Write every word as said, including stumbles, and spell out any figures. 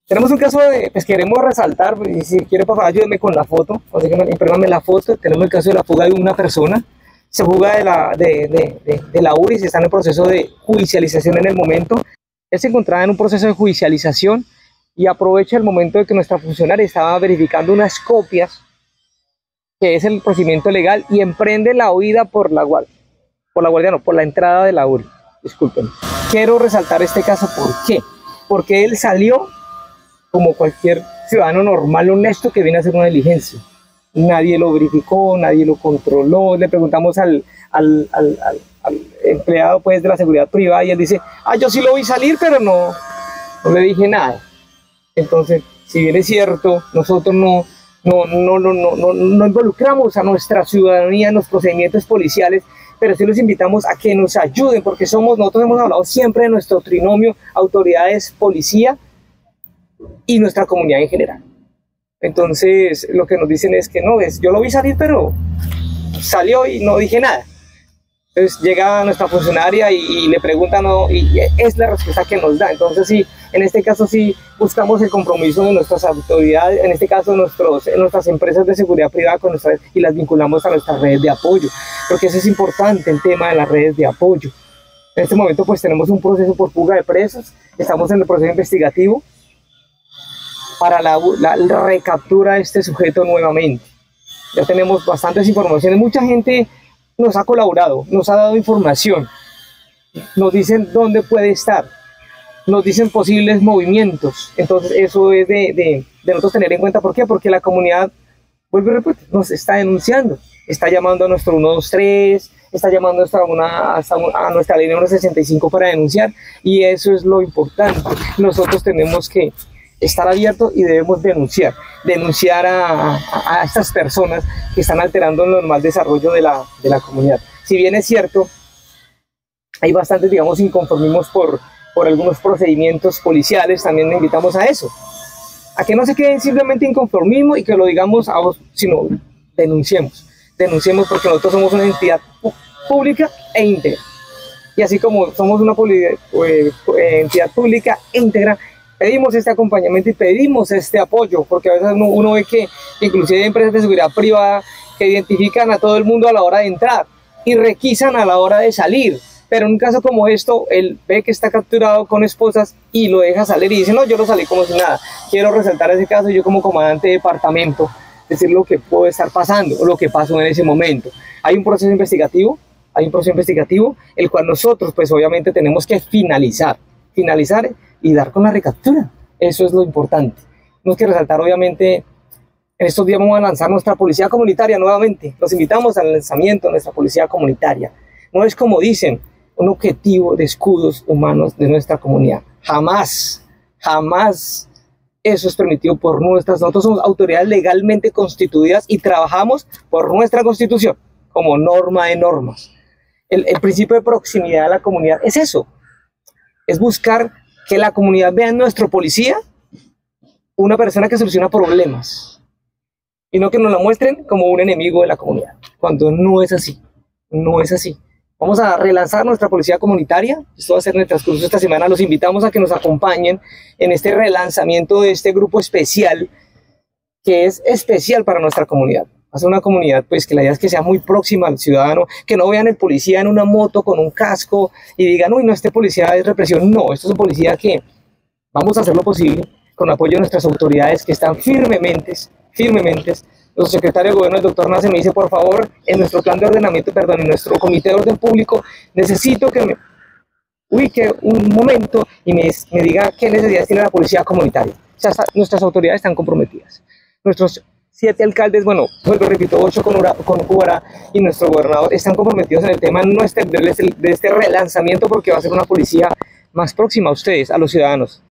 Tenemos un caso de, pues queremos resaltar, y si quiere por favor ayúdeme con la foto, consígueme, imprímame la foto. Tenemos el caso de la fuga de una persona, se fuga de la, de, de, de, de la U R I, se está en el proceso de judicialización en el momento. Él se encontraba en un proceso de judicialización y aprovecha el momento de que nuestra funcionaria estaba verificando unas copias, que es el procedimiento legal, y emprende la huida por la guardia, por la guardia no, por la entrada de la U R I, disculpen. Quiero resaltar este caso, ¿por qué? Porque él salió como cualquier ciudadano normal, honesto, que viene a hacer una diligencia. Nadie lo verificó, nadie lo controló. Le preguntamos al, al, al, al, al empleado pues, de la seguridad privada y él dice, ah, yo sí lo vi salir, pero no, no le dije nada. Entonces, si bien es cierto, nosotros no, no, no, no, no, no, no involucramos a nuestra ciudadanía en los procedimientos policiales, pero sí los invitamos a que nos ayuden, porque somos, nosotros hemos hablado siempre de nuestro trinomio autoridades, policía y nuestra comunidad en general. Entonces lo que nos dicen es que no, es, yo lo vi salir, pero salió y no dije nada. Entonces llega nuestra funcionaria y, y le pregunta, no, y es la respuesta que nos da. Entonces sí, en este caso sí buscamos el compromiso de nuestras autoridades, en este caso nuestros, nuestras empresas de seguridad privada con nuestras, y las vinculamos a nuestras redes de apoyo, porque eso es importante, el tema de las redes de apoyo. En este momento pues tenemos un proceso por fuga de presos, estamos en el proceso investigativo para la, la, la recaptura de este sujeto nuevamente. Ya tenemos bastantes informaciones, mucha gente nos ha colaborado, nos ha dado información, nos dicen dónde puede estar, nos dicen posibles movimientos. Entonces eso es de, de, de nosotros tener en cuenta. ¿Por qué? Porque la comunidad, vuelvo y repito, nos está denunciando, está llamando a nuestro uno dos tres, está llamando hasta una, hasta a nuestra línea uno sesenta y cinco para denunciar, y eso es lo importante. Nosotros tenemos que estar abiertos y debemos denunciar, denunciar a, a, a estas personas que están alterando el normal desarrollo de la, de la comunidad. Si bien es cierto, hay bastantes, digamos, inconformismos por, por algunos procedimientos policiales, también invitamos a eso, a que no se queden simplemente inconformismo y que lo digamos a vos, sino denunciemos, denunciemos porque nosotros somos una entidad pública e íntegra, y así como somos una eh, entidad pública e íntegra, pedimos este acompañamiento y pedimos este apoyo, porque a veces uno, uno ve que inclusive hay empresas de seguridad privada que identifican a todo el mundo a la hora de entrar y requisan a la hora de salir, pero en un caso como esto, él ve que está capturado con esposas y lo deja salir y dice, no, yo lo salí como si nada. Quiero resaltar ese caso, yo como comandante de departamento, decir lo que puede estar pasando o lo que pasó en ese momento. Hay un proceso investigativo, hay un proceso investigativo, el cual nosotros pues obviamente tenemos que finalizar, finalizar y dar con la recaptura. Eso es lo importante. Tenemos que resaltar, obviamente, en estos días vamos a lanzar nuestra policía comunitaria nuevamente. Los invitamos al lanzamiento de nuestra policía comunitaria. No es como dicen, un objetivo de escudos humanos de nuestra comunidad. Jamás, jamás eso es permitido por nuestras. Nosotros somos autoridades legalmente constituidas y trabajamos por nuestra constitución como norma de normas. El, el principio de proximidad a la comunidad es eso, es buscar que la comunidad vea en nuestro policía una persona que soluciona problemas y no que nos la muestren como un enemigo de la comunidad, cuando no es así, no es así. Vamos a relanzar nuestra policía comunitaria, esto va a ser en el transcurso de esta semana. Los invitamos a que nos acompañen en este relanzamiento de este grupo especial, que es especial para nuestra comunidad. Va a ser una comunidad pues que la idea es que sea muy próxima al ciudadano, que no vean el policía en una moto con un casco y digan, uy, no, este policía es represión. No, esto es un policía que vamos a hacer lo posible con apoyo de nuestras autoridades que están firmemente, firmemente. Nuestro secretario de Gobierno, el doctor Nace, me dice, por favor, en nuestro plan de ordenamiento, perdón, en nuestro comité de orden público, necesito que me ubique un momento y me, me diga qué necesidades tiene la policía comunitaria. O sea, nuestras autoridades están comprometidas. Nuestros siete alcaldes, bueno, vuelvo, repito, ocho con, Ura, con Cubará y nuestro gobernador están comprometidos en el tema no extenderles de este relanzamiento, porque va a ser una policía más próxima a ustedes, a los ciudadanos.